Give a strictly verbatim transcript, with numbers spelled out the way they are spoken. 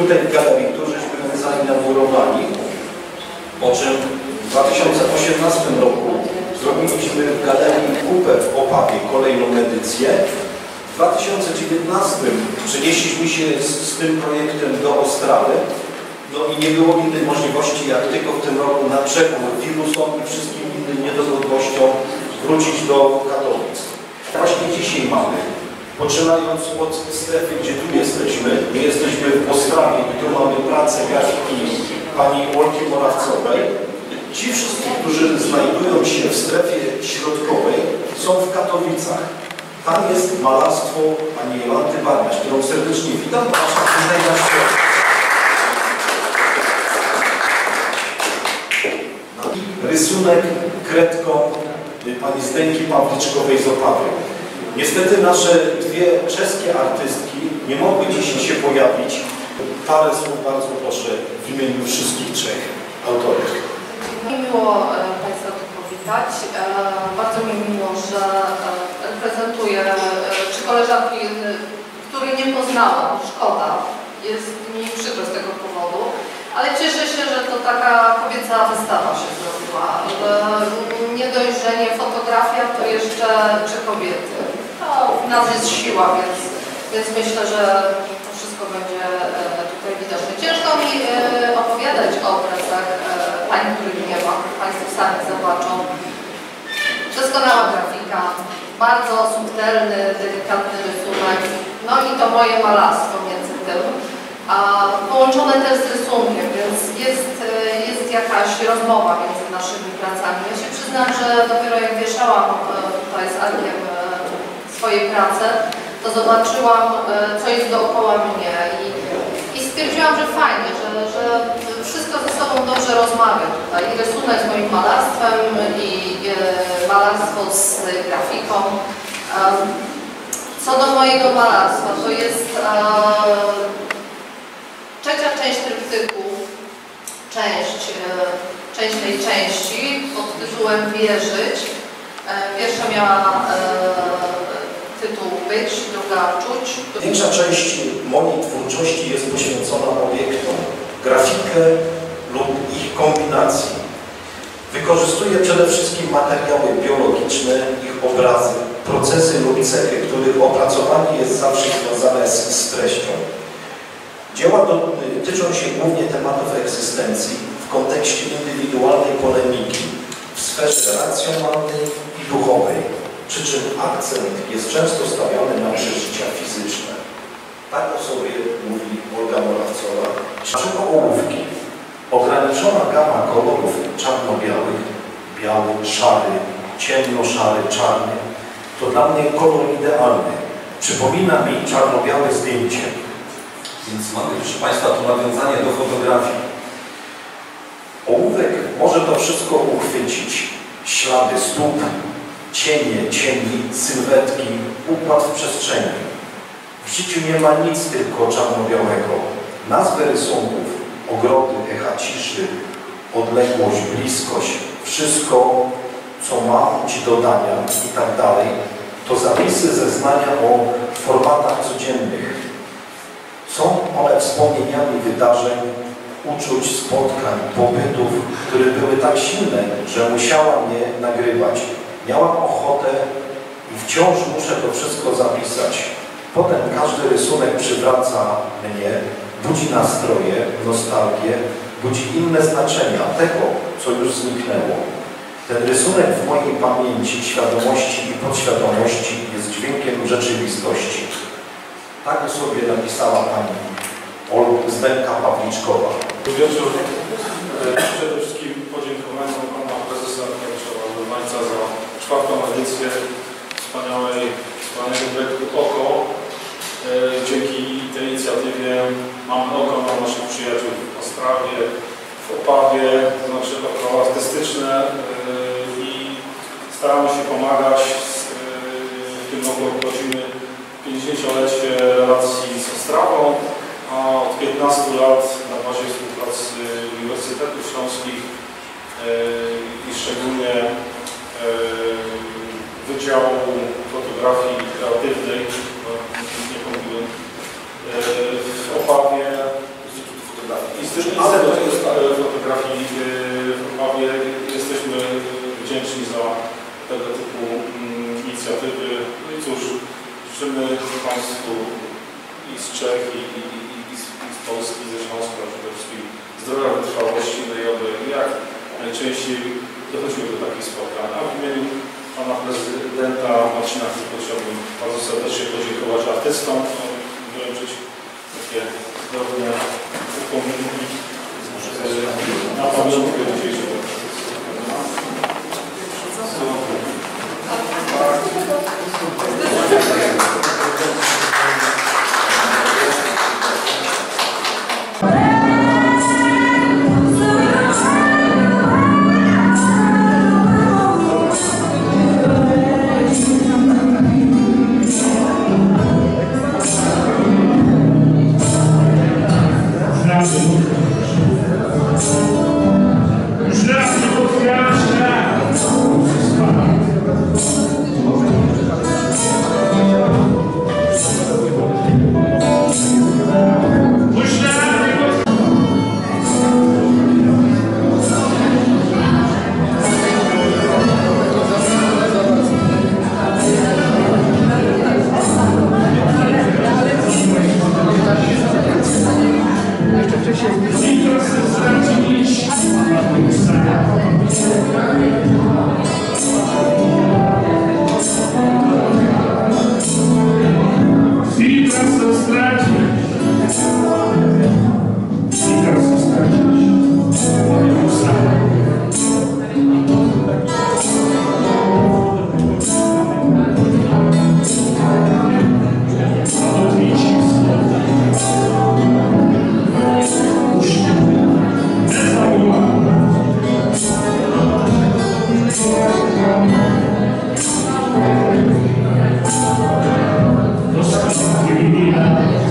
tutaj w galerii, którą żeśmy zainaugurowali, po czym w dwa tysiące osiemnastym roku zrobiliśmy w galerii kupę w Opawie kolejną edycję. W dwa tysiące dziewiętnastym przenieśliśmy się z, z tym projektem do Ostrawy. No i nie było innej możliwości, jak tylko w tym roku na przekór wirusom i wszystkim innym niedogodnościom wrócić do Katowic. Właśnie dzisiaj mamy, poczynając od strefy, gdzie tu jesteśmy, my jesteśmy w Ostrawie i tu mamy pracę grafiki pani Olgi Morawcowej. Ci wszyscy, którzy znajdują się w strefie środkowej, są w Katowicach. Tam jest malarstwo pani Jolanty Barnaś, którą serdecznie witam. Wasza tutaj na środku. Rysunek kredką pani Zdenki Pawliczkowej z Opawy. Niestety nasze dwie czeskie artystki nie mogły dzisiaj się pojawić. Parę słów bardzo proszę w imieniu wszystkich trzech autorów. Miło Państwa tu powitać. Bardzo mi miło, że reprezentuję trzy koleżanki, których nie poznałam. Szkoda. Jest mi przykro z tego powodu. Ale cieszę się, że to taka kobieca wystawa się zrobiła. Nie dość, że nie fotografia, to jeszcze trzy kobiety. No, w nas jest siła, więc, więc myślę, że to wszystko będzie tutaj widoczne. Ciężko mi opowiadać o obrazach pań, których nie ma. Państwo sami zobaczą. Doskonała grafika, bardzo subtelny, delikatny rysunek. No i to moje malarstwo między tym. A połączone też z rysunkiem, więc jest, jest jakaś rozmowa między naszymi pracami. Ja się przyznam, że dopiero jak wieszałam tutaj z Arkiem swoje prace, to zobaczyłam, co jest dookoła mnie i, i stwierdziłam, że fajnie, że, że wszystko ze sobą dobrze rozmawia tutaj. I rysunek z moim malarstwem, i malarstwo z grafiką. Co do mojego malarstwa, to jest trzecia część tryptyku, część, część tej części pod tytułem Wierzyć. Pierwsza miała tytuł Być, druga Czuć. Większa część mojej twórczości jest poświęcona obiektom, grafikę lub ich kombinacji. Wykorzystuję przede wszystkim materiały biologiczne, ich obrazy, procesy lub cechy, których opracowanie jest zawsze związane z, z treścią. Dzieła dotyczą się głównie tematów egzystencji w kontekście indywidualnej polemiki w sferze racjonalnej i duchowej, przy czym akcent jest często stawiany na przeżycia fizyczne. Tak o sobie mówi Olga Morawcowa. Dlaczego ołówki? Ograniczona gama kolorów czarno-białych, biały, szary, ciemno-szary, czarny, to dla mnie kolor idealny. Przypomina mi czarno-białe zdjęcie. Więc mamy, proszę Państwa, to nawiązanie do fotografii. Ołówek może to wszystko uchwycić. Ślady stóp, cienie, cieni, sylwetki, układ w przestrzeni. W życiu nie ma nic tylko czarno-białego. Nazwy rysunków, ogrody, echa ciszy, odległość, bliskość, wszystko, co mam Ci dodania i tak dalej, to zapisy zeznania o formatach codziennych. Są one wspomnieniami wydarzeń, uczuć, spotkań, pobytów, które były tak silne, że musiałam je nagrywać. Miałam ochotę i wciąż muszę to wszystko zapisać. Potem każdy rysunek przywraca mnie, budzi nastroje, nostalgię, budzi inne znaczenia tego, co już zniknęło. Ten rysunek w mojej pamięci, świadomości i podświadomości jest dźwiękiem rzeczywistości. Tak o sobie napisała pani Zdenka Pawliczkowa. Dobry wieczór. Przede wszystkim podziękowania pana prezesa Arkadiusza Waldemańca za czwartą edycję wspaniałej, wspaniałego projektu Oko. Dzięki tej inicjatywie mamy oko na naszych przyjaciół w Ostrawie, w Opawie, to znaczy oko artystyczne i staramy się pomagać. W tym roku obchodzimy pięćdziesięciolecie relacji z Ostrawą, a od piętnastu lat na bazie współpracy Uniwersytetów Śląskich i szczególnie Wydziału Fotografii Kreatywnej w Opawie fotografii w Opawie. Jesteśmy wdzięczni za tego typu inicjatywy. No i cóż, życzymy Państwu i z Czech, i, i, i, z, i z Polski, ze Śląska przede wszystkim zdrowia, wytrwałości, no i oby jak najczęściej dochodziły do takich spotkań. A w imieniu Pana Prezydenta Marcina Chrypy chciałbym bardzo serdecznie podziękować artystom, wręczyć takie drobne upominki na pamiątkę dzisiejszego. Thank you.